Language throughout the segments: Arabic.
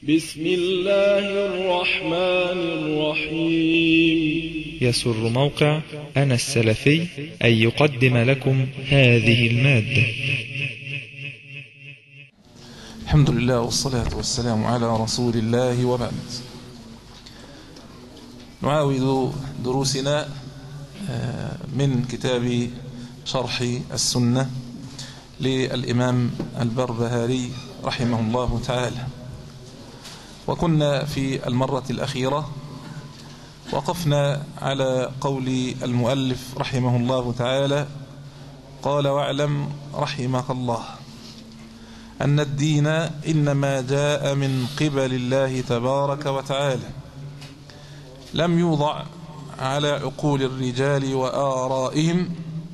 بسم الله الرحمن الرحيم. يسر موقع أنا السلفي أن يقدم لكم هذه المادة. الحمد لله والصلاة والسلام على رسول الله، وبعد. نعاود دروسنا من كتاب شرح السنة للإمام البربهاري رحمه الله تعالى. وكنا في المرة الأخيرة وقفنا على قول المؤلف رحمه الله تعالى: قال: واعلم رحمك الله أن الدين إنما جاء من قبل الله تبارك وتعالى، لم يوضع على عقول الرجال وآرائهم،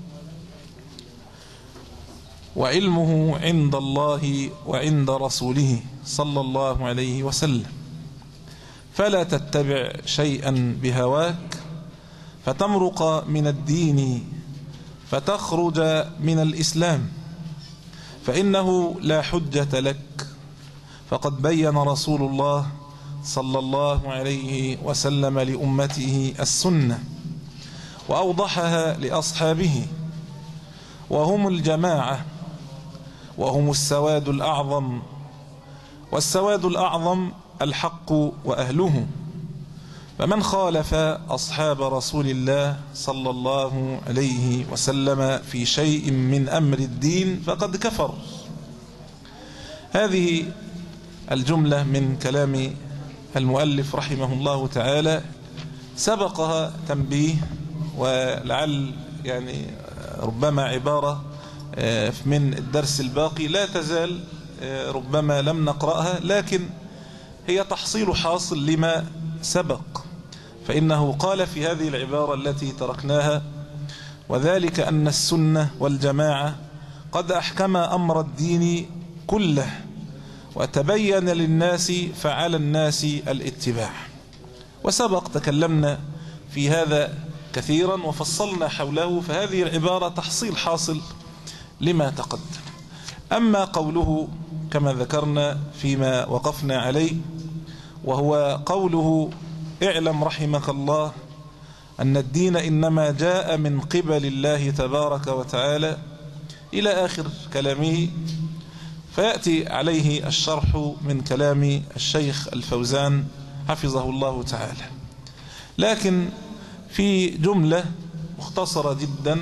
وعلمه عند الله وعند رسوله صلى الله عليه وسلم، فلا تتبع شيئا بهواك فتمرق من الدين فتخرج من الإسلام، فإنه لا حجة لك، فقد بين رسول الله صلى الله عليه وسلم لأمته السنة وأوضحها لأصحابه، وهم الجماعة، وهم السواد الأعظم، والسواد الأعظم الحق وأهله، فمن خالف أصحاب رسول الله صلى الله عليه وسلم في شيء من أمر الدين فقد كفر. هذه الجملة من كلام المؤلف رحمه الله تعالى سبقها تنبيه، ولعل ربما عبارة من الدرس الباقي لا تزال ربما لم نقرأها، لكن هي تحصيل حاصل لما سبق. فإنه قال في هذه العبارة التي تركناها: وذلك أن السنة والجماعة قد أحكم أمر الدين كله وتبين للناس فعلى الناس الاتباع. وسبق تكلمنا في هذا كثيرا وفصلنا حوله، فهذه العبارة تحصيل حاصل لما تقدم. أما قوله كما ذكرنا فيما وقفنا عليه، وهو قوله: اعلم رحمك الله أن الدين إنما جاء من قبل الله تبارك وتعالى، إلى آخر كلامه، فيأتي عليه الشرح من كلام الشيخ الفوزان حفظه الله تعالى. لكن في جملة مختصرة جدا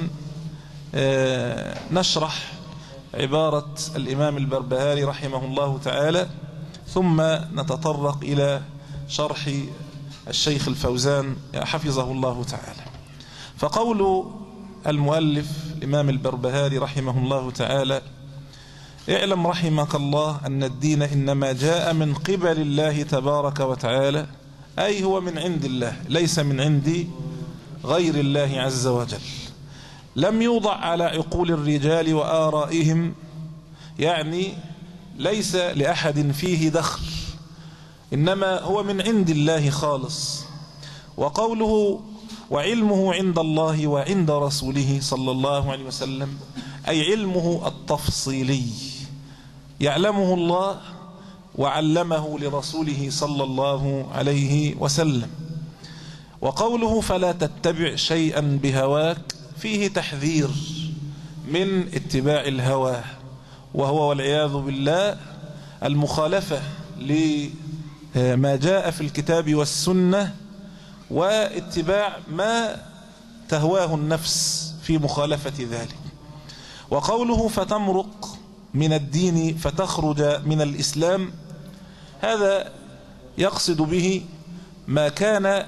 نشرح عبارة الإمام البربهاري رحمه الله تعالى، ثم نتطرق إلى شرح الشيخ الفوزان حفظه الله تعالى. فقول المؤلف الإمام البربهاري رحمه الله تعالى: اعلم رحمك الله أن الدين إنما جاء من قبل الله تبارك وتعالى، أي هو من عند الله، ليس من عند غير الله عز وجل، لم يوضع على عقول الرجال وآرائهم، يعني ليس لأحد فيه دخل، إنما هو من عند الله خالص. وقوله: وعلمه عند الله وعند رسوله صلى الله عليه وسلم، أي علمه التفصيلي، يعلمه الله وعلمه لرسوله صلى الله عليه وسلم. وقوله: فلا تتبع شيئا بهواك، فيه تحذير من اتباع الهوى، وهو والعياذ بالله المخالفة لما جاء في الكتاب والسنة، واتباع ما تهواه النفس في مخالفة ذلك. وقوله: فتمرق من الدين فتخرج من الإسلام، هذا يقصد به ما كان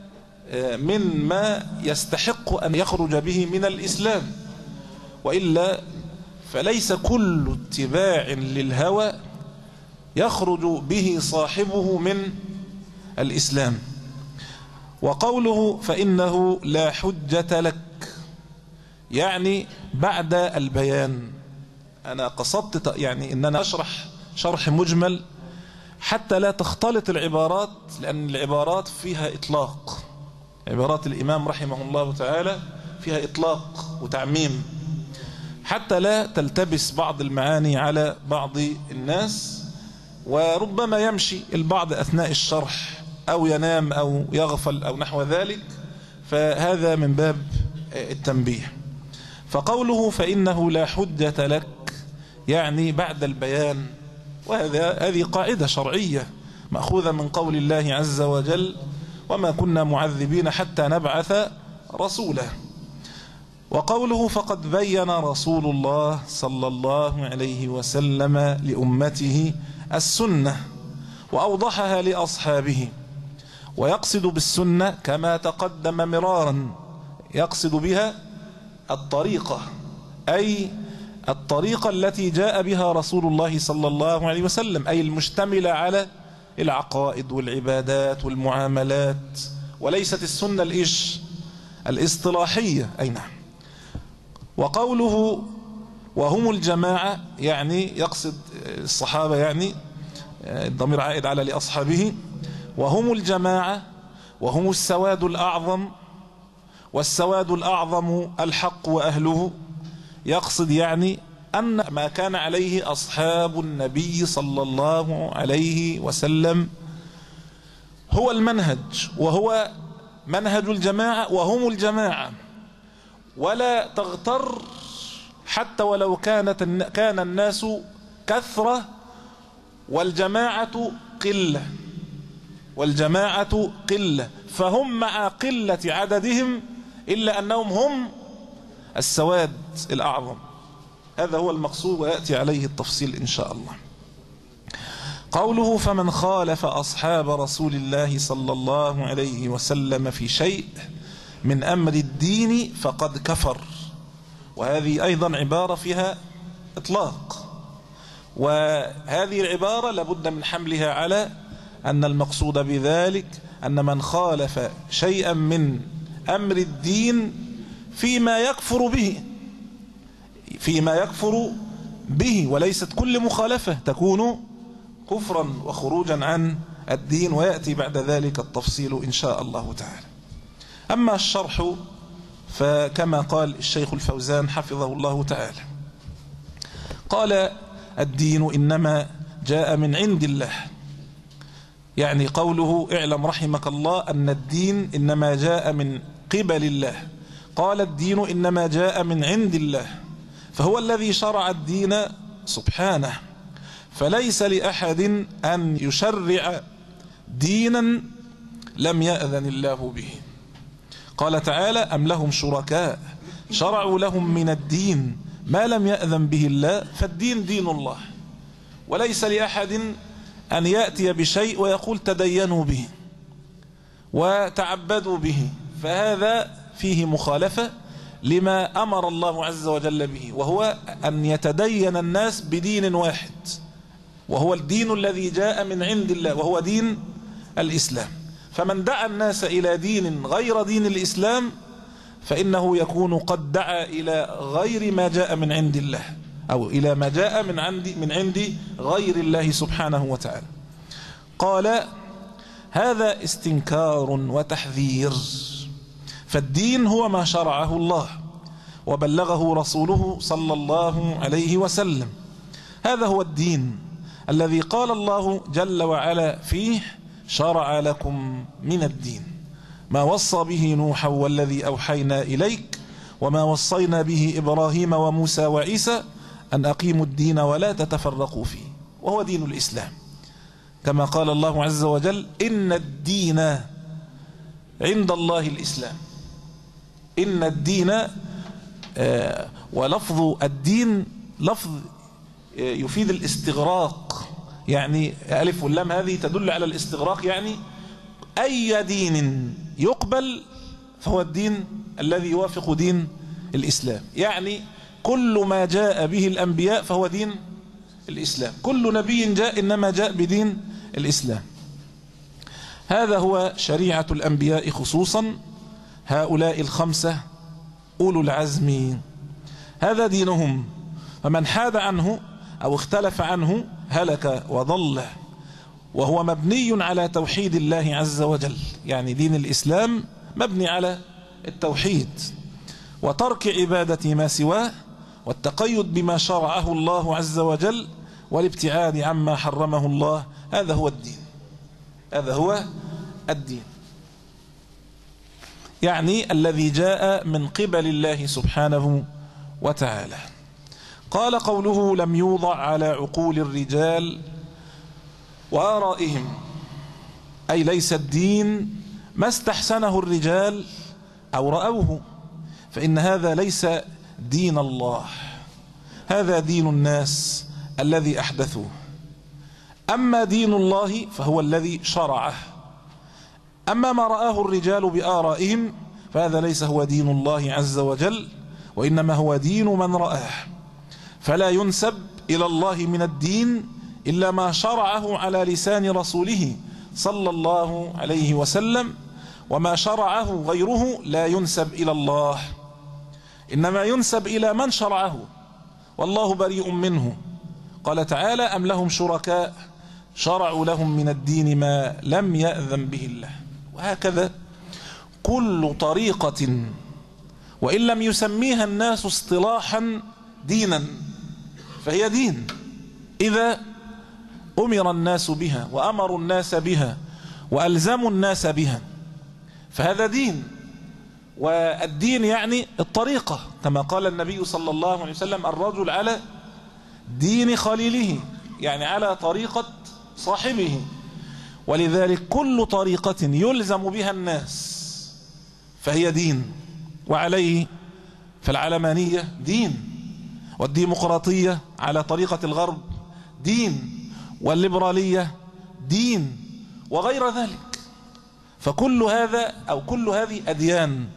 مما يستحق أن يخرج به من الإسلام، وإلا فليس كل اتباع للهوى يخرج به صاحبه من الإسلام. وقوله: فإنه لا حجة لك، يعني بعد البيان. أنا قصدت إن أنا أشرح شرح مجمل حتى لا تختلط العبارات، لأن العبارات فيها إطلاق، عبارات الإمام رحمه الله تعالى فيها إطلاق وتعميم، حتى لا تلتبس بعض المعاني على بعض الناس، وربما يمشي البعض أثناء الشرح أو ينام أو يغفل أو نحو ذلك، فهذا من باب التنبيه. فقوله فإنه لا حجة لك يعني بعد البيان، هذه قاعدة شرعية مأخوذة من قول الله عز وجل وما كنا معذبين حتى نبعث رسولا. وقوله فقد بين رسول الله صلى الله عليه وسلم لأمته السنة وأوضحها لأصحابه، ويقصد بالسنة كما تقدم مرارا يقصد بها الطريقة، أي الطريقة التي جاء بها رسول الله صلى الله عليه وسلم، أي المشتملة على العقائد والعبادات والمعاملات، وليست السنة الاصطلاحية. أي نعم. وقوله وهم الجماعة يعني يقصد الصحابة، يعني الضمير عائد على لأصحابه. وهم الجماعة وهم السواد الأعظم، والسواد الأعظم الحق وأهله، يقصد يعني أن ما كان عليه أصحاب النبي صلى الله عليه وسلم هو المنهج، وهو منهج الجماعة وهم الجماعة. ولا تغتر حتى ولو كان الناس كثرة والجماعة قلة، فهم مع قلة عددهم إلا أنهم هم السواد الأعظم. هذا هو المقصود ويأتي عليه التفصيل إن شاء الله. قوله فمن خالف أصحاب رسول الله صلى الله عليه وسلم في شيء من أمر الدين فقد كفر، وهذه أيضا عبارة فيها إطلاق، وهذه العبارة لابد من حملها على أن المقصود بذلك أن من خالف شيئا من أمر الدين فيما يكفر به، وليست كل مخالفة تكون كفرا وخروجا عن الدين، ويأتي بعد ذلك التفصيل إن شاء الله تعالى. أما الشرح فكما قال الشيخ الفوزان حفظه الله تعالى، قال الدين إنما جاء من عند الله، يعني قوله اعلم رحمك الله أن الدين إنما جاء من قبل الله. قال الدين إنما جاء من عند الله، فهو الذي شرع الدين سبحانه، فليس لأحد أن يشرع دينا لم يأذن الله به. قال تعالى أم لهم شركاء شرعوا لهم من الدين ما لم يأذن به الله، فالدين دين الله، وليس لأحد أن يأتي بشيء ويقول تدينوا به وتعبدوا به، فهذا فيه مخالفة لما أمر الله عز وجل به، وهو أن يتدين الناس بدين واحد، وهو الدين الذي جاء من عند الله، وهو دين الإسلام. فمن دعا الناس إلى دين غير دين الإسلام فإنه يكون قد دعا إلى غير ما جاء من عند الله، أو إلى ما جاء من عند غير الله سبحانه وتعالى. قال هذا استنكار وتحذير، فالدين هو ما شرعه الله وبلغه رسوله صلى الله عليه وسلم، هذا هو الدين الذي قال الله جل وعلا فيه شرع لكم من الدين ما وصى به نوحا والذي أوحينا إليك وما وصينا به إبراهيم وموسى وعيسى أن أقيموا الدين ولا تتفرقوا فيه، وهو دين الإسلام، كما قال الله عز وجل إن الدين عند الله الإسلام. إن الدين ولفظ الدين لفظ يفيد الاستغراق، يعني ألف واللام هذه تدل على الاستغراق، يعني أي دين يقبل فهو الدين الذي يوافق دين الإسلام، يعني كل ما جاء به الأنبياء فهو دين الإسلام، كل نبي جاء إنما جاء بدين الإسلام. هذا هو شريعة الأنبياء خصوصا، هؤلاء الخمسة أولو العزم، هذا دينهم، فمن حاد عنه أو اختلف عنه هلك وضل، وهو مبني على توحيد الله عز وجل، يعني دين الإسلام مبني على التوحيد وترك عبادة ما سواه والتقيد بما شرعه الله عز وجل والابتعاد عما حرمه الله. هذا هو الدين، هذا هو الدين، يعني الذي جاء من قبل الله سبحانه وتعالى. قال قوله لم يوضع على عقول الرجال وآرائهم، أي ليس الدين ما استحسنه الرجال أو رأوه، فإن هذا ليس دين الله، هذا دين الناس الذي أحدثوه. أما دين الله فهو الذي شرعه. أما ما رآه الرجال بآرائهم فهذا ليس هو دين الله عز وجل، وإنما هو دين من رآه. فلا ينسب إلى الله من الدين إلا ما شرعه على لسان رسوله صلى الله عليه وسلم، وما شرعه غيره لا ينسب إلى الله، إنما ينسب إلى من شرعه، والله بريء منه. قال تعالى أم لهم شركاء شرعوا لهم من الدين ما لم يأذن به الله. وهكذا كل طريقة وإن لم يسميها الناس اصطلاحا دينا فهي دين إذا أمر الناس بها وأمروا الناس بها وألزموا الناس بها، فهذا دين. والدين يعني الطريقة، كما قال النبي صلى الله عليه وسلم الرجل على دين خليله، يعني على طريقة صاحبه. ولذلك كل طريقة يلزم بها الناس فهي دين. وعليه فالعلمانية دين، والديمقراطية على طريقة الغرب دين، والليبرالية دين، وغير ذلك. فكل هذا أو كل هذه أديان،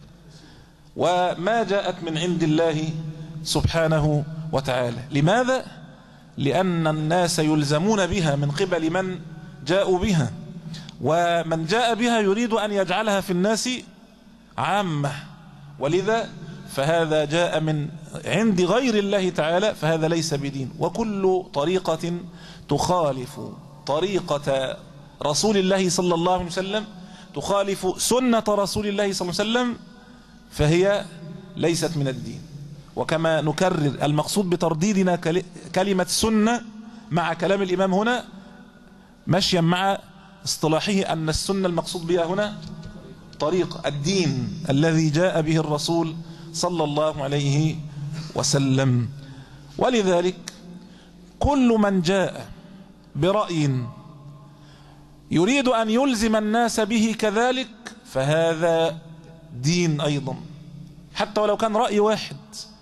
وما جاءت من عند الله سبحانه وتعالى. لماذا؟ لأن الناس يلزمون بها من قبل من جاءوا بها، ومن جاء بها يريد أن يجعلها في الناس عامة، ولذا فهذا جاء من عند غير الله تعالى، فهذا ليس بدين. وكل طريقة تخالف طريقة رسول الله صلى الله عليه وسلم، تخالف سنة رسول الله صلى الله عليه وسلم، فهي ليست من الدين. وكما نكرر المقصود بترديدنا كلمة سنة مع كلام الإمام هنا مشيا مع اصطلاحه أن السنة المقصود بها هنا طريق الدين الذي جاء به الرسول صلى الله عليه وسلم. ولذلك كل من جاء برأي يريد أن يلزم الناس به كذلك فهذا دين أيضا، حتى ولو كان رأي واحد.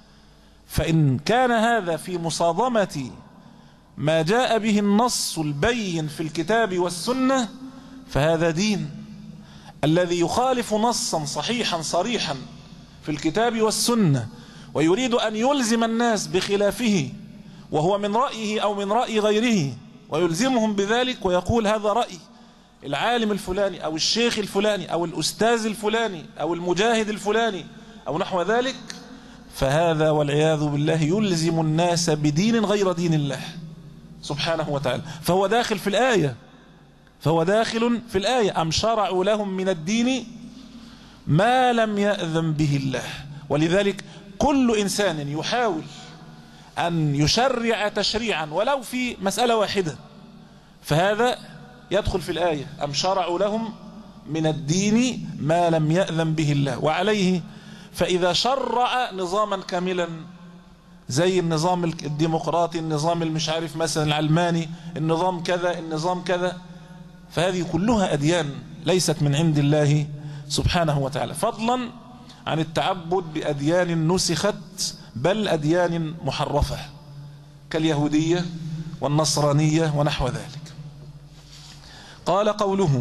فإن كان هذا في مصادمة ما جاء به النص البين في الكتاب والسنة فهذا دين. الذي يخالف نصا صحيحا صريحا في الكتاب والسنة ويريد أن يلزم الناس بخلافه وهو من رأيه أو من رأي غيره، ويلزمهم بذلك ويقول هذا رأي العالم الفلاني أو الشيخ الفلاني أو الأستاذ الفلاني أو المجاهد الفلاني أو نحو ذلك، فهذا والعياذ بالله يلزم الناس بدين غير دين الله سبحانه وتعالى. فهو داخل في الآية، فهو داخل في الآية أم شرعوا لهم من الدين ما لم يأذن به الله. ولذلك كل إنسان يحاول أن يشرع تشريعا ولو في مسألة واحدة فهذا يدخل في الآية أم شرعوا لهم من الدين ما لم يأذن به الله. وعليه فإذا شرع نظاما كاملا زي النظام الديمقراطي، النظام المش عارف مثلا العلماني، النظام كذا، النظام كذا، فهذه كلها أديان ليست من عند الله سبحانه وتعالى، فضلا عن التعبد بأديان نسخت بل أديان محرفة كاليهودية والنصرانية ونحو ذلك. قال قوله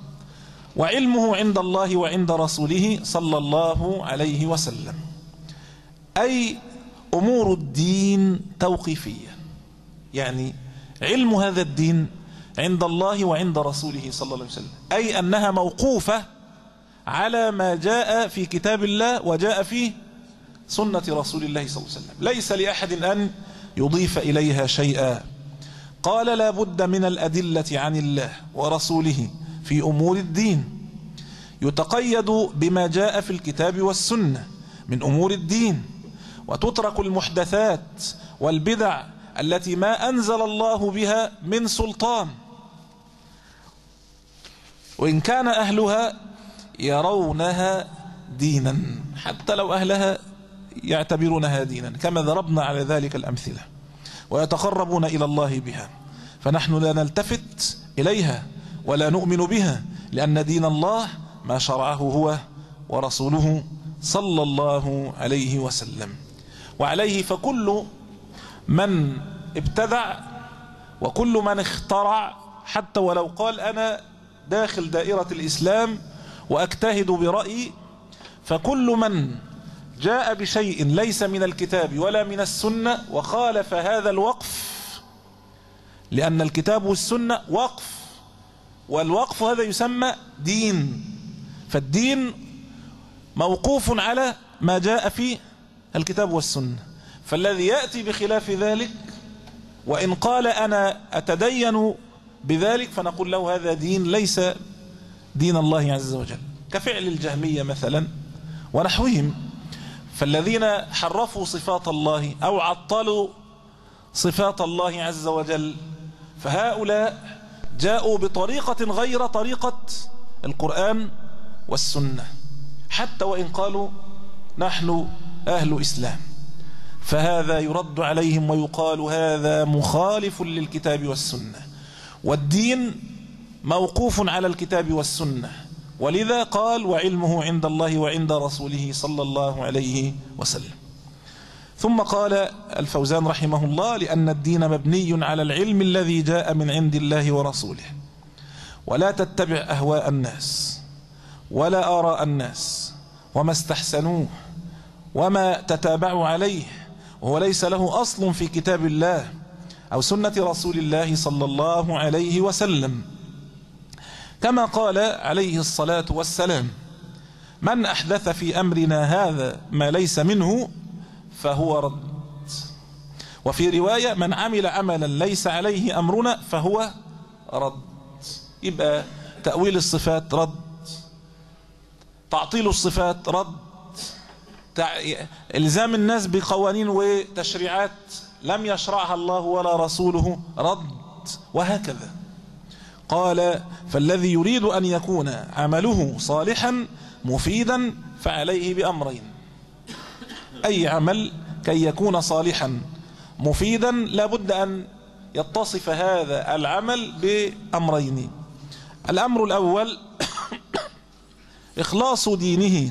وعلمه عند الله وعند رسوله صلى الله عليه وسلم، أي أمور الدين توقيفية، يعني علم هذا الدين عند الله وعند رسوله صلى الله عليه وسلم، أي أنها موقوفة على ما جاء في كتاب الله وجاء في سنة رسول الله صلى الله عليه وسلم، ليس لأحد أن يضيف إليها شيئا. قال لا بد من الأدلة عن الله ورسوله في أمور الدين، يتقيد بما جاء في الكتاب والسنة من أمور الدين، وتترك المحدثات والبدع التي ما أنزل الله بها من سلطان، وإن كان أهلها يرونها دينا، حتى لو أهلها يعتبرونها دينا، كما ضربنا على ذلك الأمثلة، ويتقربون إلى الله بها، فنحن لا نلتفت إليها ولا نؤمن بها، لأن دين الله ما شرعه هو ورسوله صلى الله عليه وسلم. وعليه فكل من ابتدع وكل من اخترع، حتى ولو قال أنا داخل دائرة الإسلام وأجتهد برأيي، فكل من جاء بشيء ليس من الكتاب ولا من السنة وخالف هذا الوقف، لأن الكتاب والسنة وقف، والوقف هذا يسمى دين، فالدين موقوف على ما جاء في الكتاب والسنة. فالذي يأتي بخلاف ذلك وإن قال أنا أتدين بذلك، فنقول له هذا دين ليس دين الله عز وجل، كفعل الجهمية مثلا ونحوهم. فالذين حرفوا صفات الله أو عطلوا صفات الله عز وجل، فهؤلاء جاءوا بطريقة غير طريقة القرآن والسنة، حتى وإن قالوا نحن أهل إسلام، فهذا يرد عليهم ويقال هذا مخالف للكتاب والسنة، والدين موقوف على الكتاب والسنة. ولذا قال وعلمه عند الله وعند رسوله صلى الله عليه وسلم. ثم قال الفوزان رحمه الله لأن الدين مبني على العلم الذي جاء من عند الله ورسوله، ولا تتبع أهواء الناس ولا آراء الناس وما استحسنوه وما تتابعوا عليه، وهو ليس له أصل في كتاب الله أو سنة رسول الله صلى الله عليه وسلم، كما قال عليه الصلاة والسلام من أحدث في أمرنا هذا ما ليس منه فهو رد. وفي رواية من عمل عملا ليس عليه أمرنا فهو رد. يبقى تأويل الصفات رد، تعطيل الصفات رد، إلزام الناس بقوانين وتشريعات لم يشرعها الله ولا رسوله رد، وهكذا. قال فالذي يريد أن يكون عمله صالحا مفيدا فعليه بأمرين، أي عمل كي يكون صالحا مفيدا لابد أن يتصف هذا العمل بأمرين. الأمر الأول إخلاص دينه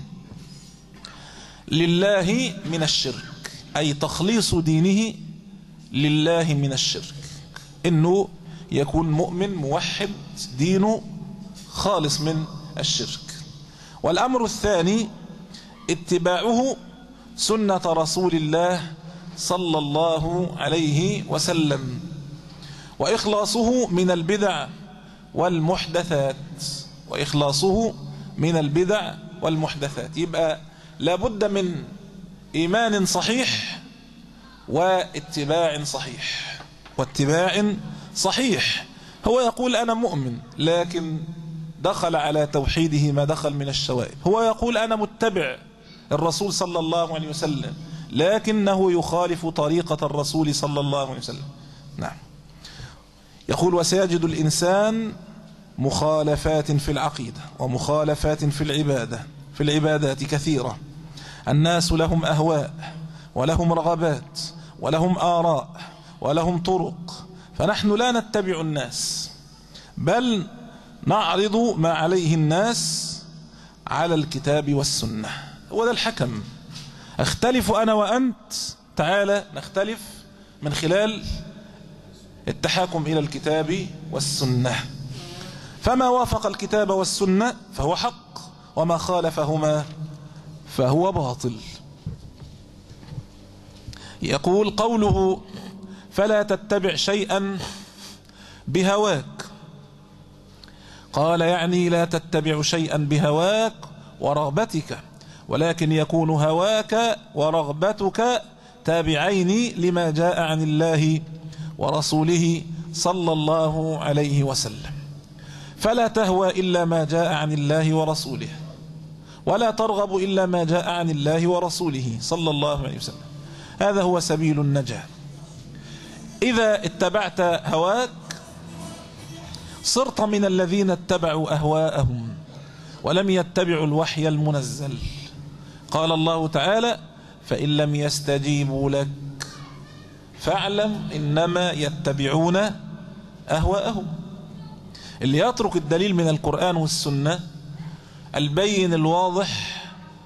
لله من الشرك، أي تخليص دينه لله من الشرك، إنه يكون مؤمن موحد دينه خالص من الشرك. والأمر الثاني اتباعه سنة رسول الله صلى الله عليه وسلم، وإخلاصه من البدع والمحدثات، وإخلاصه من البدع والمحدثات. يبقى لابد من إيمان صحيح واتباع صحيح، واتباع صحيح. هو يقول أنا مؤمن لكن دخل على توحيده ما دخل من الشوائب، هو يقول أنا متبع الرسول صلى الله عليه وسلم لكنه يخالف طريقة الرسول صلى الله عليه وسلم. نعم. يقول وسيجد الإنسان مخالفات في العقيدة ومخالفات في العبادات كثيرة. الناس لهم أهواء ولهم رغبات ولهم آراء ولهم طرق، فنحن لا نتبع الناس بل نعرض ما عليه الناس على الكتاب والسنة. وده الحكم. اختلف أنا وأنت، تعالى نختلف من خلال التحاكم إلى الكتاب والسنة، فما وافق الكتاب والسنة فهو حق، وما خالفهما فهو باطل. يقول قوله فلا تتبع شيئا بهواك، قال يعني لا تتبع شيئا بهواك ورغبتك، ولكن يكون هواك ورغبتك تابعين لما جاء عن الله ورسوله صلى الله عليه وسلم. فلا تهوى إلا ما جاء عن الله ورسوله، ولا ترغب إلا ما جاء عن الله ورسوله صلى الله عليه وسلم. هذا هو سبيل النجاة. إذا اتبعت هواك صرت من الذين اتبعوا أهواءهم ولم يتبعوا الوحي المنزل. قال الله تعالى: فإن لم يستجيبوا لك فاعلم إنما يتبعون أهواءهم. اللي يترك الدليل من القرآن والسنة البين الواضح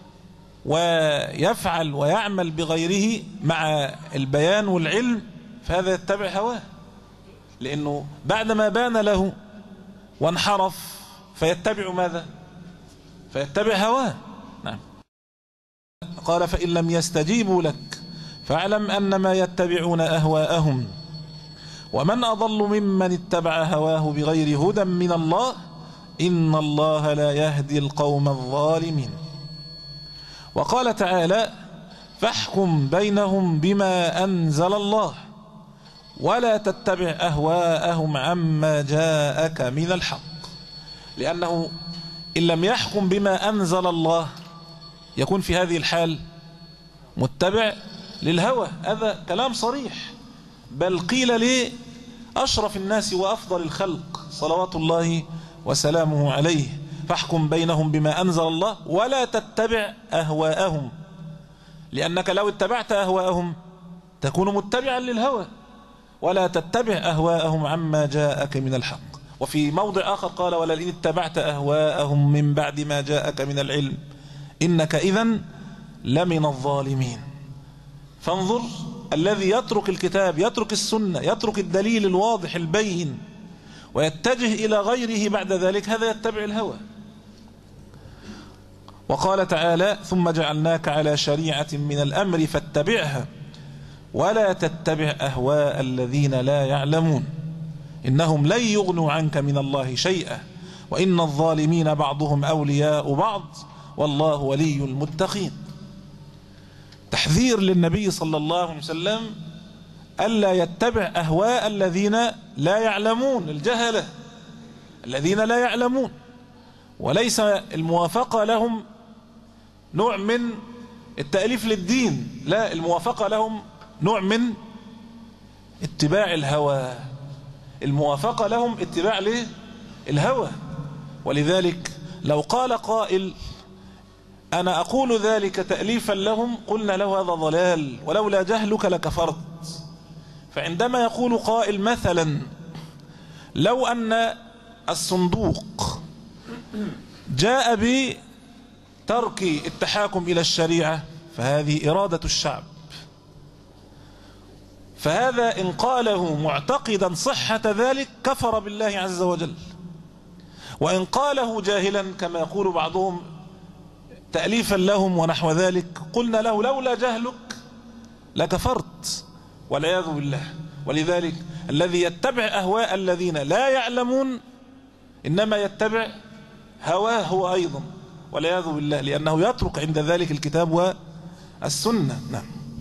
ويفعل ويعمل بغيره مع البيان والعلم فهذا يتبع هواه، لأنه بعدما بان له وانحرف فيتبع ماذا؟ فيتبع هواه. نعم. قال: فإن لم يستجيبوا لك فاعلم أنما يتبعون أهواءهم ومن أضل ممن اتبع هواه بغير هدى من الله إن الله لا يهدي القوم الظالمين. وقال تعالى: فاحكم بينهم بما أنزل الله ولا تتبع أهواءهم عما جاءك من الحق. لأنه إن لم يحكم بما أنزل الله يكون في هذه الحال متبع للهوى. هذا كلام صريح، بل قيل لي أشرف الناس وأفضل الخلق صلوات الله وسلامه عليه: فاحكم بينهم بما أنزل الله ولا تتبع أهواءهم، لأنك لو اتبعت أهواءهم تكون متبعا للهوى. ولا تتبع أهواءهم عما جاءك من الحق. وفي موضع آخر قال: ولئن اتبعت أهواءهم من بعد ما جاءك من العلم إنك إذن لمن الظالمين. فانظر، الذي يترك الكتاب، يترك السنة، يترك الدليل الواضح البين ويتجه إلى غيره بعد ذلك، هذا يتبع الهوى. وقال تعالى: ثم جعلناك على شريعة من الأمر فاتبعها ولا تتبع أهواء الذين لا يعلمون إنهم لن يغنوا عنك من الله شيئا وإن الظالمين بعضهم أولياء بعض والله ولي المتقين. تحذير للنبي صلى الله عليه وسلم ألا يتبع أهواء الذين لا يعلمون، الجهلة الذين لا يعلمون. وليس الموافقة لهم نوع من التأليف للدين، لا، الموافقة لهم نوع من اتباع الهوى. الموافقة لهم اتباع للهوى. ولذلك لو قال قائل: أنا أقول ذلك تأليفا لهم، قلنا له: هذا ضلال ولولا جهلك لكفرت. فعندما يقول قائل مثلا: لو أن الصندوق جاء بترك التحاكم إلى الشريعة فهذه إرادة الشعب، فهذا إن قاله معتقدا صحة ذلك كفر بالله عز وجل. وإن قاله جاهلا كما يقول بعضهم تأليفا لهم ونحو ذلك، قلنا له: لولا جهلك لكفرت والعياذ بالله. ولذلك الذي يتبع أهواء الذين لا يعلمون إنما يتبع هواه هو أيضا والعياذ بالله، لأنه يترك عند ذلك الكتاب والسنة. نعم.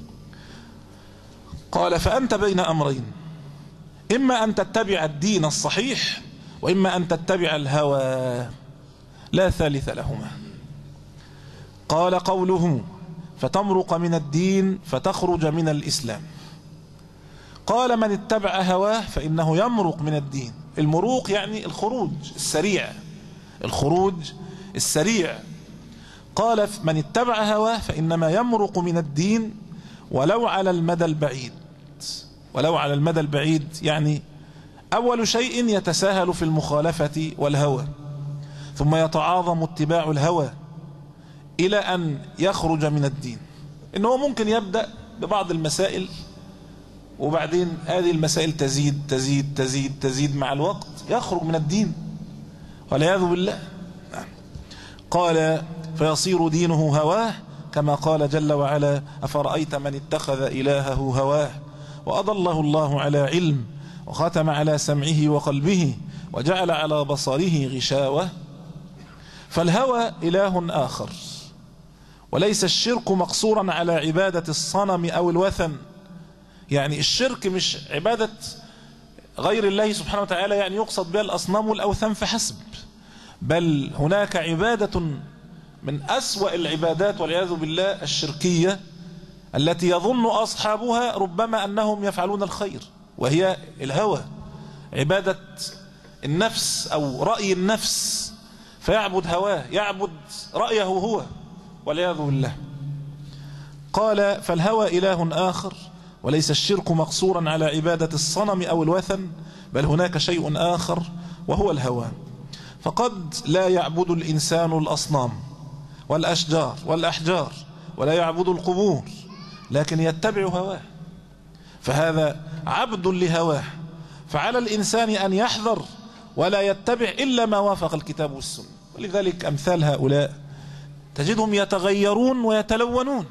قال: فأنت بين أمرين، إما أن تتبع الدين الصحيح وإما أن تتبع الهوى، لا ثالث لهما. قال: قوله فتمرق من الدين فتخرج من الإسلام. قال: من اتبع هواه فإنه يمرق من الدين. المروق يعني الخروج السريع، الخروج السريع. قال: من اتبع هواه فإنما يمرق من الدين ولو على المدى البعيد. ولو على المدى البعيد يعني أول شيء يتساهل في المخالفة والهوى، ثم يتعاظم اتباع الهوى إلى أن يخرج من الدين. إنه ممكن يبدأ ببعض المسائل وبعدين هذه المسائل تزيد تزيد تزيد تزيد مع الوقت يخرج من الدين والعياذ بالله. قال: فيصير دينه هواه كما قال جل وعلا: أفرأيت من اتخذ إلهه هواه وأضله الله على علم وختم على سمعه وقلبه وجعل على بصره غشاوة. فالهوى إله آخر، وليس الشرك مقصورا على عبادة الصنم أو الوثن. يعني الشرك مش عبادة غير الله سبحانه وتعالى يعني يقصد بها الأصنام والأوثان فحسب، بل هناك عبادة من أسوأ العبادات والعياذ بالله الشركية التي يظن أصحابها ربما أنهم يفعلون الخير وهي الهوى، عبادة النفس أو رأي النفس، فيعبد هواه، يعبد رأيه هو والعياذ بالله. قال فالهوى إله آخر، وليس الشرك مقصورا على عبادة الصنم أو الوثن، بل هناك شيء آخر وهو الهوى. فقد لا يعبد الإنسان الأصنام والأشجار والأحجار ولا يعبد القبور، لكن يتبع هواه، فهذا عبد لهواه. فعلى الإنسان أن يحذر ولا يتبع إلا ما وافق الكتاب والسنة. ولذلك أمثال هؤلاء تجدهم يتغيرون ويتلونون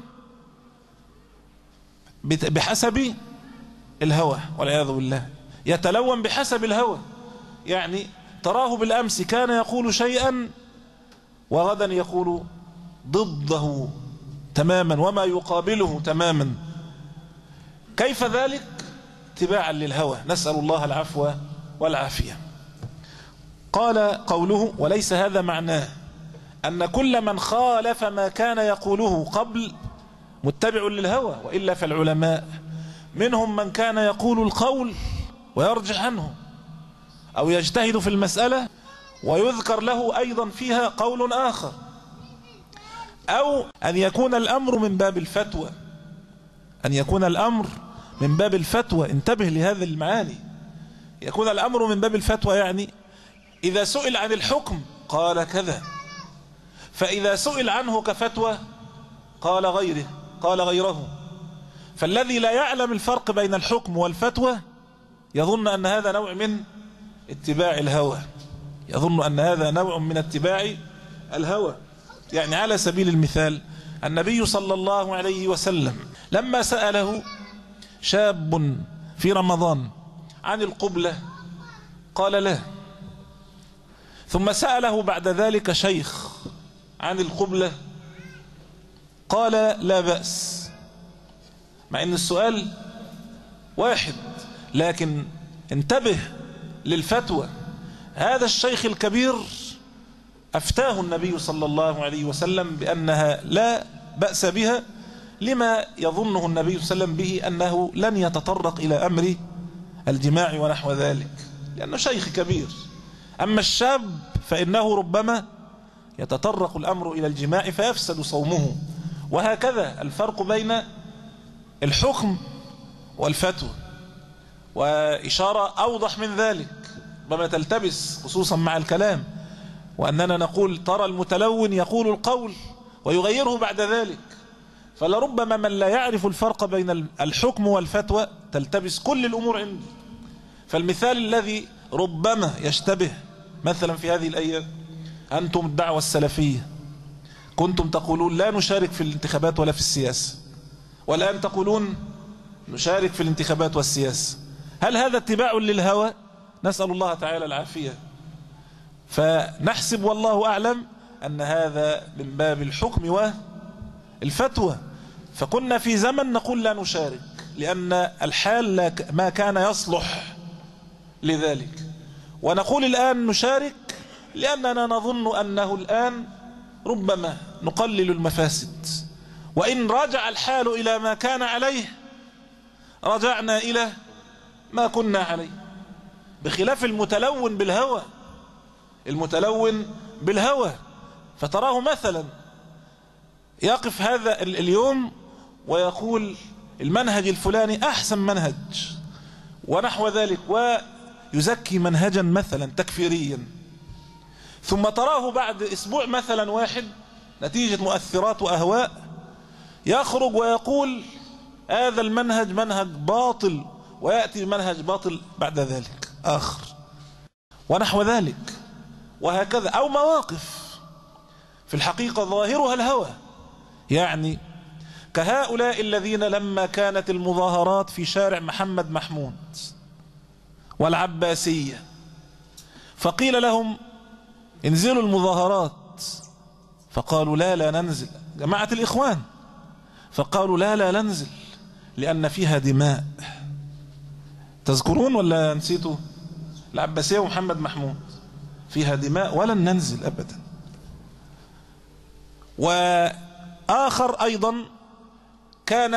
بحسب الهوى والعياذ بالله، يتلون بحسب الهوى. يعني تراه بالأمس كان يقول شيئا وغدا يقول ضده تماما وما يقابله تماما. كيف ذلك؟ اتباعا للهوى، نسأل الله العفو والعافية. قال قوله وليس هذا معناه أن كل من خالف ما كان يقوله قبل متبع للهوى، وإلا فالعلماء منهم من كان يقول القول ويرجع عنه أو يجتهد في المسألة ويذكر له أيضا فيها قول آخر، أو أن يكون الأمر من باب الفتوى، أن يكون الأمر من باب الفتوى. انتبه لهذه المعاني، يكون الأمر من باب الفتوى، يعني إذا سئل عن الحكم قال كذا، فإذا سئل عنه كفتوى قال غيره. فالذي لا يعلم الفرق بين الحكم والفتوى يظن أن هذا نوع من اتباع الهوى، يظن أن هذا نوع من اتباع الهوى. يعني على سبيل المثال النبي صلى الله عليه وسلم لما سأله شاب في رمضان عن القبلة قال لا، ثم سأله بعد ذلك شيخ عن القبلة قال لا بأس، مع أن السؤال واحد، لكن انتبه للفتوى. هذا الشيخ الكبير أفتاه النبي صلى الله عليه وسلم بأنها لا بأس بها، لما يظنه النبي صلى الله عليه وسلم به أنه لن يتطرق إلى أمر الجماع ونحو ذلك، لأنه شيخ كبير. أما الشاب فإنه ربما يتطرق الأمر إلى الجماع فيفسد صومه. وهكذا الفرق بين الحكم والفتوى. وإشارة أوضح من ذلك ربما تلتبس خصوصا مع الكلام، وأننا نقول ترى المتلون يقول القول ويغيره بعد ذلك، فلربما من لا يعرف الفرق بين الحكم والفتوى تلتبس كل الأمور عنده. فالمثال الذي ربما يشتبه مثلا في هذه الأيام، أنتم الدعوة السلفية كنتم تقولون لا نشارك في الانتخابات ولا في السياسة، والآن تقولون نشارك في الانتخابات والسياسة. هل هذا اتباع للهوى؟ نسأل الله تعالى العافية. فنحسب والله أعلم أن هذا من باب الحكم والفتوى. فكنا في زمن نقول لا نشارك لأن الحال ما كان يصلح لذلك، ونقول الآن نشارك لأننا نظن أنه الآن ربما نقلل المفاسد، وإن رجع الحال إلى ما كان عليه رجعنا إلى ما كنا عليه، بخلاف المتلون بالهوى. المتلون بالهوى فتراه مثلا يقف هذا اليوم ويقول المنهج الفلاني أحسن منهج ونحو ذلك، ويزكي منهجا مثلا تكفيريا، ثم تراه بعد أسبوع مثلا واحد نتيجة مؤثرات وأهواء يخرج ويقول هذا المنهج منهج باطل، ويأتي منهج باطل بعد ذلك آخر ونحو ذلك. وهكذا أو مواقف في الحقيقة ظاهرها الهوى، يعني كهؤلاء الذين لما كانت المظاهرات في شارع محمد محمود والعباسية فقيل لهم انزلوا المظاهرات، فقالوا لا ننزل، جماعة الإخوان، فقالوا لا ننزل لأن فيها دماء. تذكرون ولا نسيتوا؟ العباسية ومحمد محمود فيها دماء ولن ننزل أبدا. وآخر أيضا كان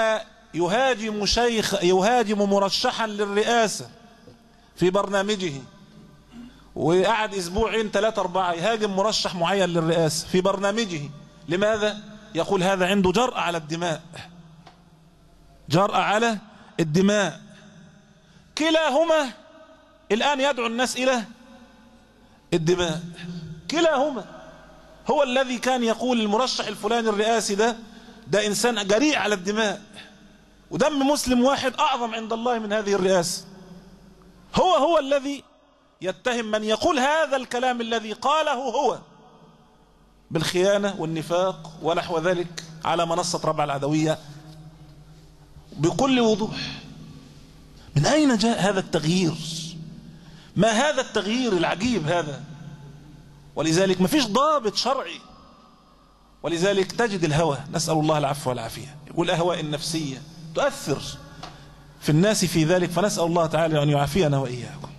يهاجم مرشحا للرئاسة في برنامجه، وقعد أسبوعين 3 4 يهاجم مرشح معين للرئاسة في برنامجه. لماذا؟ يقول هذا عنده جرأة على الدماء، جرأة على الدماء. كلاهما الآن يدعو الناس إلى الدماء، كلاهما. هو الذي كان يقول المرشح الفلاني الرئاسي ده إنسان جريء على الدماء، ودم مسلم واحد أعظم عند الله من هذه الرئاسة. هو الذي يتهم من يقول هذا الكلام الذي قاله هو بالخيانة والنفاق ونحو ذلك على منصة ربع العدوية بكل وضوح. من أين جاء هذا التغيير؟ ما هذا التغيير العجيب هذا؟ ولذلك ما فيش ضابط شرعي، ولذلك تجد الهوى، نسأل الله العفو والعافية، والأهواء النفسية تؤثر في الناس في ذلك، فنسأل الله تعالى أن يعافينا وإياكم.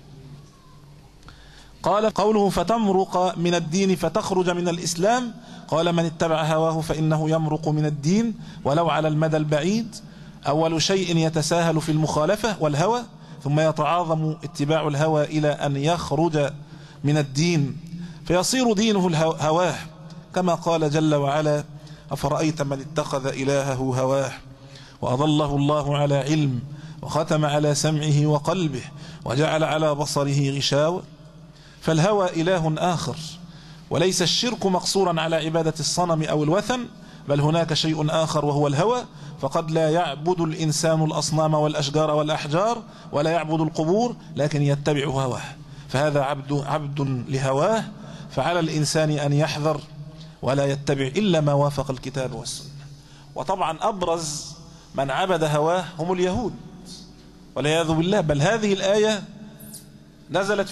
قال قوله فتمرق من الدين فتخرج من الإسلام، قال من اتبع هواه فإنه يمرق من الدين ولو على المدى البعيد. أول شيء يتساهل في المخالفة والهوى، ثم يتعاظم اتباع الهوى إلى أن يخرج من الدين فيصير دينه هواه، كما قال جل وعلا أفرأيت من اتخذ إلهه هواه وأضله الله على علم وختم على سمعه وقلبه وجعل على بصره غشاوة. فالهوى إله آخر، وليس الشرك مقصورا على عبادة الصنم أو الوثن، بل هناك شيء آخر وهو الهوى. فقد لا يعبد الإنسان الأصنام والأشجار والأحجار ولا يعبد القبور، لكن يتبع هواه، فهذا عبد لهواه. فعلى الإنسان أن يحذر ولا يتبع إلا ما وافق الكتاب والسنة. وطبعا أبرز من عبد هواه هم اليهود والعياذ بالله، بل هذه الآية نزلت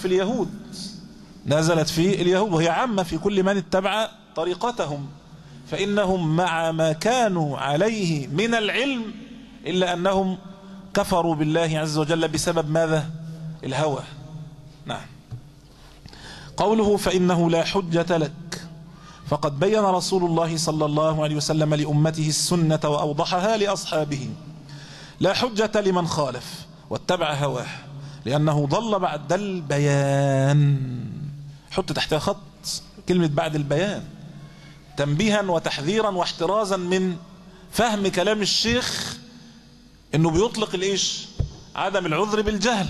في اليهود وهي عامة في كل من اتبع طريقتهم، فإنهم مع ما كانوا عليه من العلم إلا أنهم كفروا بالله عز وجل بسبب ماذا؟ الهوى. نعم. قوله فإنه لا حجة لك، فقد بين رسول الله صلى الله عليه وسلم لأمته السنة وأوضحها لأصحابه. لا حجة لمن خالف واتبع هواه، لأنه ضل بعد البيان. حط تحتها خط كلمة بعد البيان، تنبيها وتحذيرا واحترازا من فهم كلام الشيخ انه بيطلق الايش؟ عدم العذر بالجهل،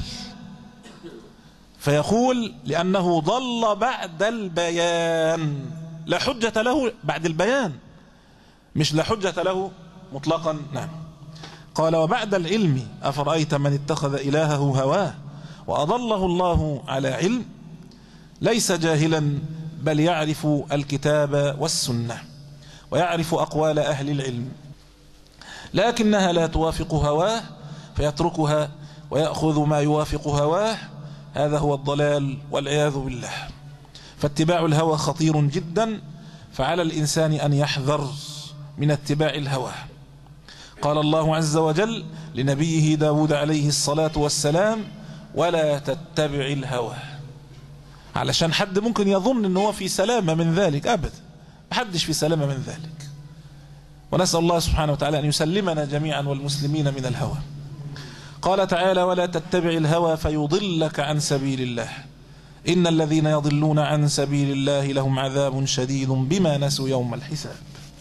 فيقول لأنه ضل بعد البيان. لا حجة له بعد البيان، مش لا حجة له مطلقا. نعم. قال وبعد العلم أفرأيت من اتخذ إلهه هواه وأضله الله على علم، ليس جاهلا بل يعرف الكتاب والسنة ويعرف أقوال أهل العلم، لكنها لا توافق هواه فيتركها ويأخذ ما يوافق هواه. هذا هو الضلال والعياذ بالله. فاتباع الهوى خطير جدا، فعلى الإنسان أن يحذر من اتباع الهوى. قال الله عز وجل لنبيه داود عليه الصلاة والسلام ولا تتبع الهوى، علشان حد ممكن يظن أنه هو في سلامة من ذلك. أبدا، محدش في سلامة من ذلك، ونسأل الله سبحانه وتعالى أن يسلمنا جميعا والمسلمين من الهوى. قال تعالى ولا تتبع الهوى فيضلك عن سبيل الله، إن الذين يضلون عن سبيل الله لهم عذاب شديد بما نسوا يوم الحساب.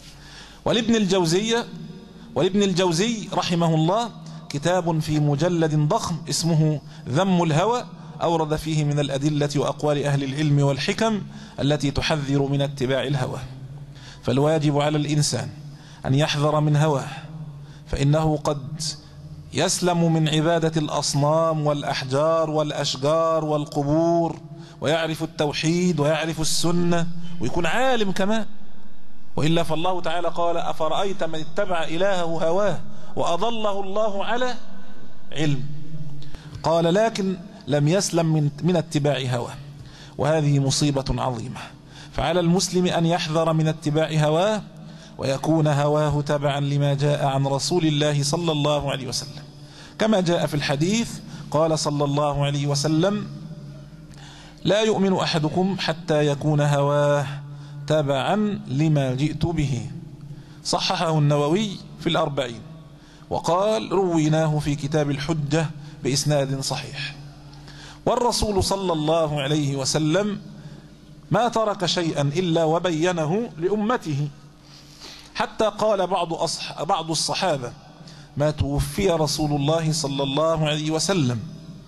ولابن الجوزي رحمه الله كتاب في مجلد ضخم اسمه ذم الهوى، أورد فيه من الأدلة وأقوال أهل العلم والحكم التي تحذر من اتباع الهوى. فالواجب على الإنسان أن يحذر من هواه، فإنه قد يسلم من عبادة الأصنام والأحجار والأشجار والقبور، ويعرف التوحيد ويعرف السنة ويكون عالم كمان. وإلا فالله تعالى قال أفرأيت من اتبع إلهه هواه وأضله الله على علم. قال لكن لم يسلم من اتباع هواه، وهذه مصيبة عظيمة. فعلى المسلم أن يحذر من اتباع هواه ويكون هواه تبعا لما جاء عن رسول الله صلى الله عليه وسلم، كما جاء في الحديث قال صلى الله عليه وسلم لا يؤمن أحدكم حتى يكون هواه تبعا لما جئت به. صححه النووي في 40. وقال رويناه في كتاب الحجة بإسناد صحيح. والرسول صلى الله عليه وسلم ما ترك شيئا إلا وبينه لأمته، حتى قال بعض الصحابة ما توفي رسول الله صلى الله عليه وسلم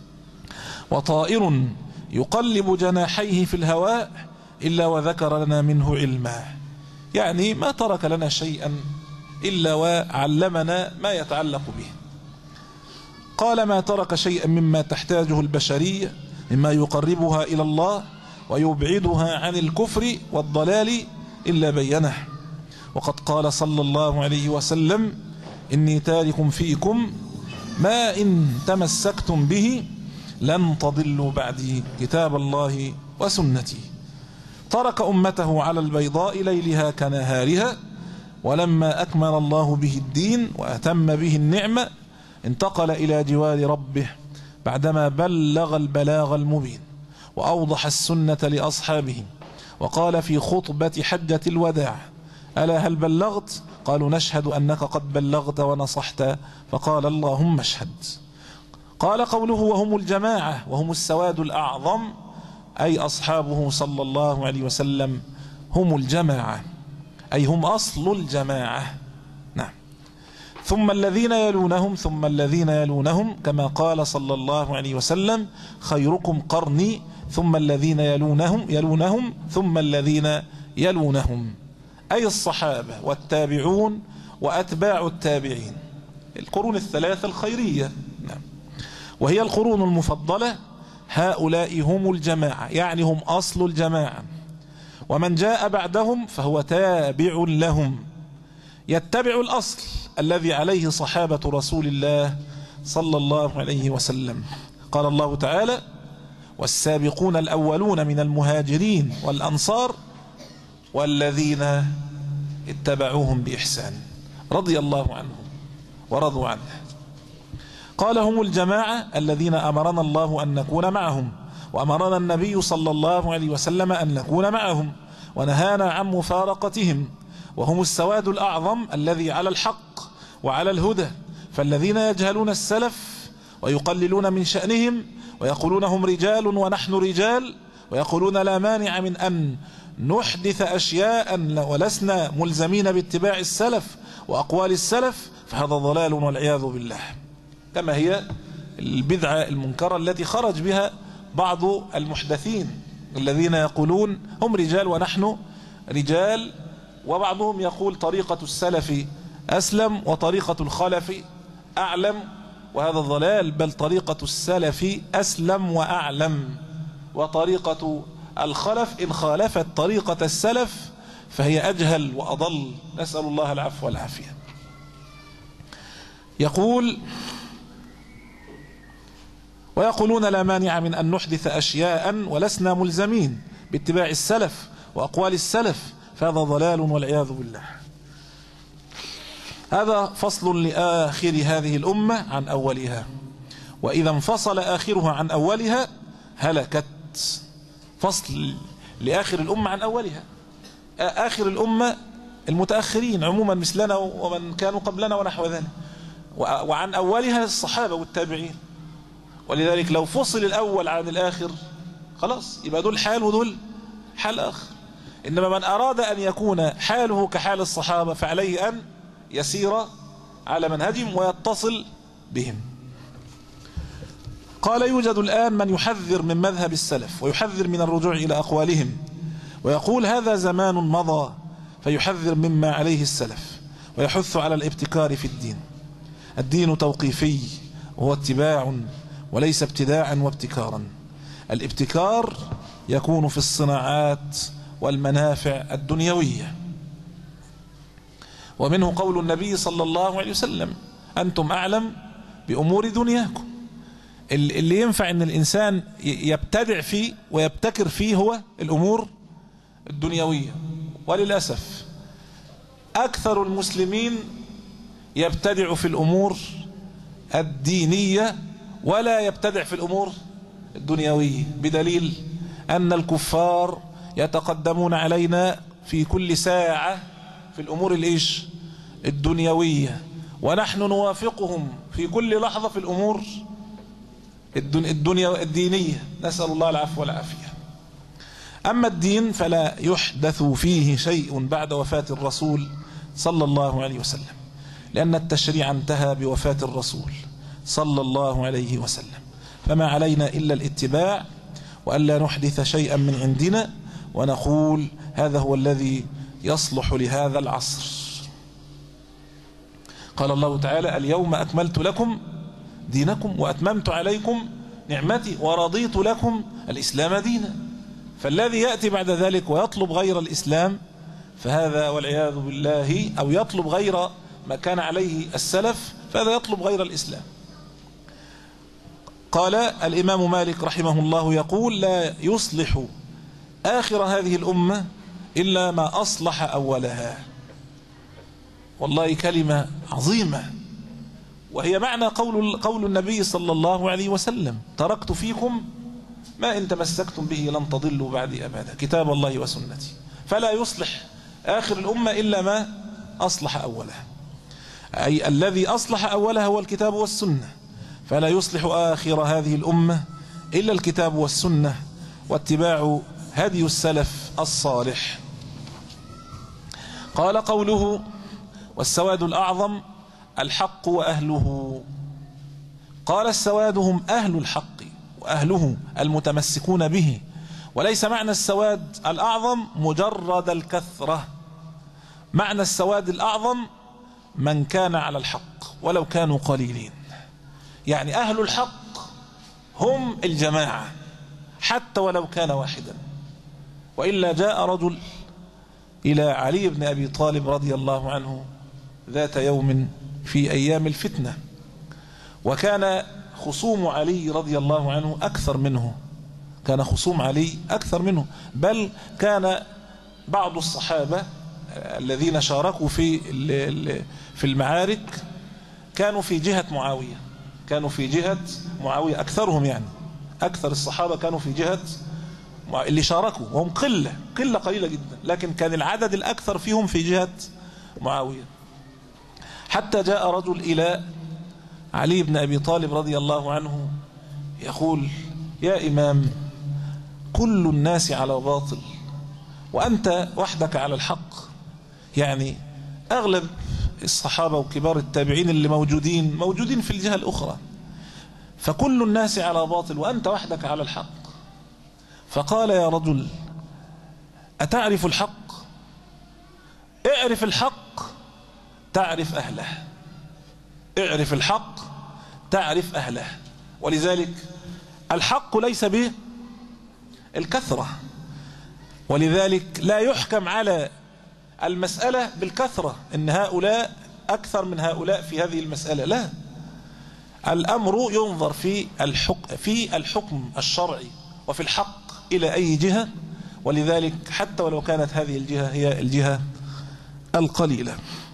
وطائر يقلب جناحيه في الهواء إلا وذكر لنا منه علما، يعني ما ترك لنا شيئا إلا وعلمنا ما يتعلق به. قال ما ترك شيئا مما تحتاجه البشرية مما يقربها إلى الله ويبعدها عن الكفر والضلال إلا بينه. وقد قال صلى الله عليه وسلم إني تارك فيكم ما إن تمسكتم به لن تضلوا بعدي كتاب الله وسنتي. ترك أمته على البيضاء ليلها كنهارها، ولما أكمل الله به الدين وأتم به النعمة انتقل إلى جوار ربه بعدما بلغ البلاغ المبين وأوضح السنة لأصحابه. وقال في خطبة حجة الوداع ألا هل بلغت؟ قالوا نشهد أنك قد بلغت ونصحت، فقال اللهم اشهد. قال قوله وهم الجماعة وهم السواد الأعظم، أي أصحابه صلى الله عليه وسلم هم الجماعة، أي هم أصل الجماعة. نعم. ثم الذين يلونهم ثم الذين يلونهم، كما قال صلى الله عليه وسلم خيركم قرني ثم الذين يلونهم ثم الذين يلونهم، أي الصحابة والتابعون وأتباع التابعين، القرون الثلاثة الخيرية. نعم. وهي القرون المفضلة، هؤلاء هم الجماعة، يعني هم أصل الجماعة. ومن جاء بعدهم فهو تابع لهم، يتبع الأصل الذي عليه صحابة رسول الله صلى الله عليه وسلم. قال الله تعالى والسابقون الأولون من المهاجرين والأنصار والذين اتبعوهم بإحسان رضي الله عنهم ورضوا عنه. قال هم الجماعة الذين أمرنا الله أن نكون معهم، وأمرنا النبي صلى الله عليه وسلم أن نكون معهم، ونهانا عن مفارقتهم. وهم السواد الأعظم الذي على الحق وعلى الهدى. فالذين يجهلون السلف ويقللون من شأنهم ويقولون هم رجال ونحن رجال، ويقولون لا مانع من أن نحدث أشياء ولسنا ملزمين باتباع السلف وأقوال السلف، فهذا ضلال والعياذ بالله، كما هي البدعة المنكرة التي خرج بها بعض المحدثين الذين يقولون هم رجال ونحن رجال، وبعضهم يقول طريقة السلف أسلم وطريقة الخلف أعلم، وهذا الضلال، بل طريقة السلف أسلم وأعلم، وطريقة الخلف إن خالفت طريقة السلف فهي أجهل وأضل، نسأل الله العفو والعافية. يقول ويقولون لا مانع من أن نحدث أشياء ولسنا ملزمين باتباع السلف وأقوال السلف، فهذا ضلال والعياذ بالله. هذا فصل لآخر هذه الأمة عن أولها، وإذا انفصل آخرها عن أولها هلكت. فصل لآخر الأمة عن أولها، آخر الأمة المتأخرين عموما مثلنا ومن كانوا قبلنا ونحو ذلك، وعن أولها الصحابة والتابعين. ولذلك لو فصل الأول عن الآخر خلاص يبقى دول حال ودول حال آخر. إنما من أراد أن يكون حاله كحال الصحابة فعليه أن يسير على منهجهم ويتصل بهم. قال يوجد الآن من يحذر من مذهب السلف ويحذر من الرجوع إلى أقوالهم، ويقول هذا زمان مضى، فيحذر مما عليه السلف ويحث على الابتكار في الدين. الدين توقيفي وهو اتباع وليس ابتداعا وابتكارا. الابتكار يكون في الصناعات والمنافع الدنيوية، ومنه قول النبي صلى الله عليه وسلم أنتم أعلم بأمور دنياكم. اللي ينفع أن الإنسان يبتدع فيه ويبتكر فيه هو الأمور الدنيوية. وللأسف أكثر المسلمين يبتدع في الأمور الدينية ولا يبتدع في الأمور الدنيوية، بدليل أن الكفار يتقدمون علينا في كل ساعة في الأمور الدنيوية، ونحن نوافقهم في كل لحظة في الأمور الدنيا الدينية، نسأل الله العفو والعافية. أما الدين فلا يحدث فيه شيء بعد وفاة الرسول صلى الله عليه وسلم، لأن التشريع انتهى بوفاة الرسول صلى الله عليه وسلم، فما علينا إلا الاتباع وألا نحدث شيئا من عندنا ونقول هذا هو الذي يصلح لهذا العصر. قال الله تعالى: اليوم أكملت لكم دينكم وأتممت عليكم نعمتي ورضيت لكم الإسلام دينا. فالذي يأتي بعد ذلك ويطلب غير الإسلام فهذا والعياذ بالله، أو يطلب غير ما كان عليه السلف، فهذا يطلب غير الإسلام. قال الإمام مالك رحمه الله يقول: لا يصلح آخر هذه الأمة إلا ما أصلح أولها. والله كلمة عظيمة، وهي معنى قول النبي صلى الله عليه وسلم: تركت فيكم ما إن تمسكتم به لن تضلوا بعدي أبدا، كتاب الله وسنتي. فلا يصلح آخر الأمة إلا ما أصلح أولها، أي الذي أصلح أولها هو الكتاب والسنة. فلا يصلح آخر هذه الأمة إلا الكتاب والسنة واتباع هدي السلف الصالح. قال قوله: والسواد الأعظم الحق وأهله. قال: السواد هم أهل الحق وأهله المتمسكون به، وليس معنى السواد الأعظم مجرد الكثرة. معنى السواد الأعظم من كان على الحق ولو كانوا قليلين، يعني أهل الحق هم الجماعة حتى ولو كان واحدا. وإلا جاء رجل إلى علي بن أبي طالب رضي الله عنه ذات يوم في أيام الفتنة، وكان خصوم علي رضي الله عنه أكثر منه، كان خصوم علي أكثر منه، بل كان بعض الصحابة الذين شاركوا في المعارك كانوا في جهة معاوية، كانوا في جهة معاوية أكثرهم، يعني أكثر الصحابة كانوا في جهة اللي شاركوا، وهم قلة قليلة جدا، لكن كان العدد الأكثر فيهم في جهة معاوية. حتى جاء رجل إلى علي بن أبي طالب رضي الله عنه يقول: يا إمام، كل الناس على باطل وأنت وحدك على الحق. يعني أغلب الصحابة وكبار التابعين اللي موجودين في الجهة الأخرى، فكل الناس على باطل وأنت وحدك على الحق. فقال: يا رجل، أتعرف الحق؟ اعرف الحق تعرف أهله، اعرف الحق تعرف أهله. ولذلك الحق ليس به الكثرة، ولذلك لا يحكم على المسألة بالكثرة، إن هؤلاء أكثر من هؤلاء في هذه المسألة، لا. الأمر ينظر في الحكم الشرعي وفي الحق إلى أي جهة، ولذلك حتى ولو كانت هذه الجهة هي الجهة القليلة.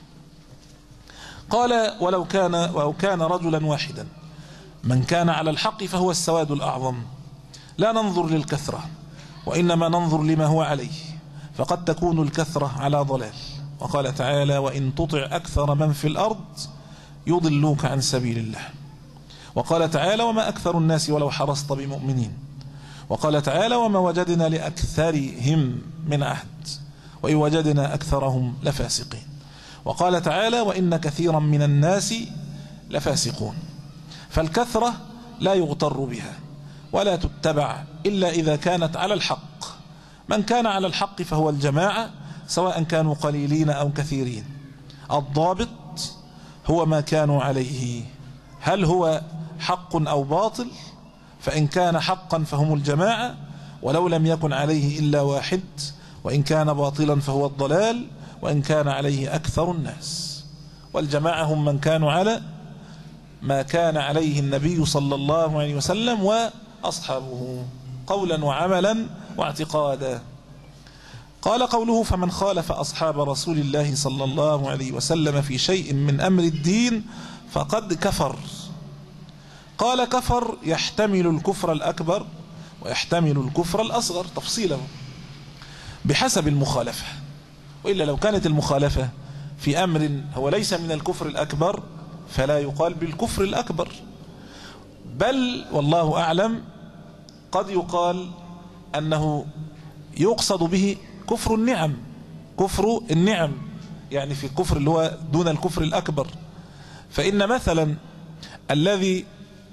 قال: ولو كان رجلا واحدا من كان على الحق فهو السواد الأعظم. لا ننظر للكثرة، وإنما ننظر لما هو عليه، فقد تكون الكثرة على ضلال. وقال تعالى: وإن تطع أكثر من في الأرض يضلوك عن سبيل الله. وقال تعالى: وما أكثر الناس ولو حرصت بمؤمنين. وقال تعالى: وما وجدنا لأكثرهم من عهد وإن وجدنا أكثرهم لفاسقين. وقال تعالى: وإن كثيرا من الناس لفاسقون. فالكثرة لا يغتر بها ولا تتبع إلا إذا كانت على الحق. من كان على الحق فهو الجماعة، سواء كانوا قليلين أو كثيرين. الضابط هو ما كانوا عليه، هل هو حق أو باطل؟ فإن كان حقا فهم الجماعة ولو لم يكن عليه إلا واحد، وإن كان باطلا فهو الضلال وإن كان عليه أكثر الناس. والجماعة هم من كانوا على ما كان عليه النبي صلى الله عليه وسلم وأصحابه قولا وعملا واعتقادا. قال قوله: فمن خالف أصحاب رسول الله صلى الله عليه وسلم في شيء من أمر الدين فقد كفر. قال: كفر يحتمل الكفر الأكبر ويحتمل الكفر الأصغر تفصيله بحسب المخالفة. وإلا لو كانت المخالفة في أمر هو ليس من الكفر الأكبر فلا يقال بالكفر الأكبر، بل والله أعلم قد يقال أنه يقصد به كفر النعم، كفر النعم، يعني في الكفر اللي هو دون الكفر الأكبر. فإن مثلا الذي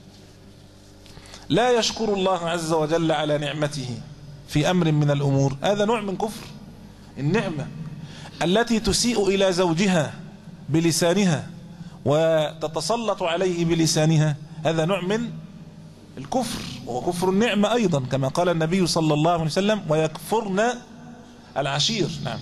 لا يشكر الله عز وجل على نعمته في أمر من الأمور، هذا نوع من كفر النعمة. التي تسيء إلى زوجها بلسانها وتتسلط عليه بلسانها، هذا نوع من الكفر، وهو كفر النعمة أيضا، كما قال النبي صلى الله عليه وسلم: ويكفرن العشير. نعم.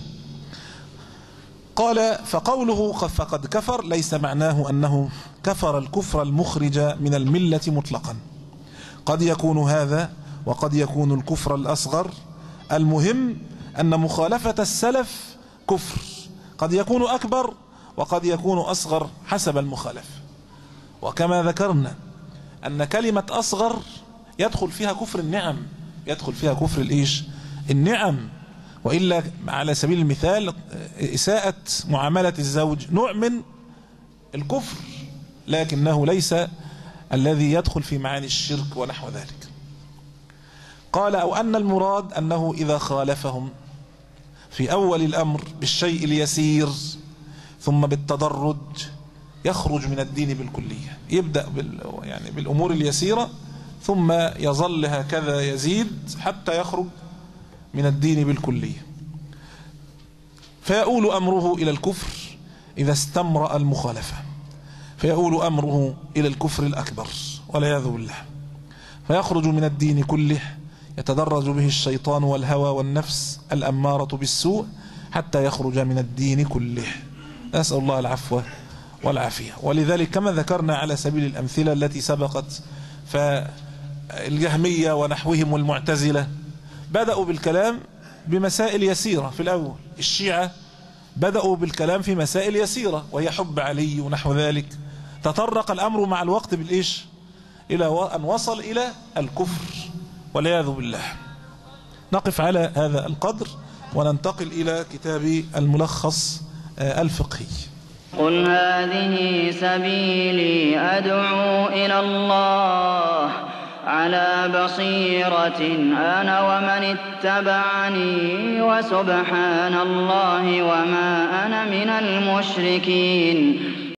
قال: فقوله فقد كفر ليس معناه أنه كفر الكفر المخرج من الملة مطلقا، قد يكون هذا وقد يكون الكفر الأصغر. المهم أن مخالفة السلف كفر، قد يكون أكبر وقد يكون أصغر حسب المخالفة. وكما ذكرنا أن كلمة أصغر يدخل فيها كفر النعم، يدخل فيها كفر الإيش؟ النعم. وإلا على سبيل المثال إساءة معاملة الزوج نوع من الكفر، لكنه ليس الذي يدخل في معاني الشرك ونحو ذلك. قال: أو أن المراد أنه إذا خالفهم في أول الأمر بالشيء اليسير ثم بالتدرج يخرج من الدين بالكلية، يبدأ يعني بالأمور اليسيرة ثم يظل هكذا يزيد حتى يخرج من الدين بالكلية، فيؤول أمره إلى الكفر إذا استمرأ المخالفة، فيؤول أمره إلى الكفر الأكبر والعياذ بالله، فيخرج من الدين كله، يتدرج به الشيطان والهوى والنفس الأمارة بالسوء حتى يخرج من الدين كله. نسأل الله العفو والعافية. ولذلك كما ذكرنا على سبيل الأمثلة التي سبقت، فالجهمية ونحوهم والمعتزلة بدأوا بالكلام بمسائل يسيرة في الأول، الشيعة بدأوا بالكلام في مسائل يسيرة وهي حب علي ونحو ذلك، تطرق الأمر مع الوقت بالإيش؟ إلى أن وصل إلى الكفر والعياذ بالله. نقف على هذا القدر وننتقل إلى كتاب الملخص الفقهي. قل هذه سبيلي أدعو إلى الله على بصيرة أنا ومن اتبعني وسبحان الله وما أنا من المشركين.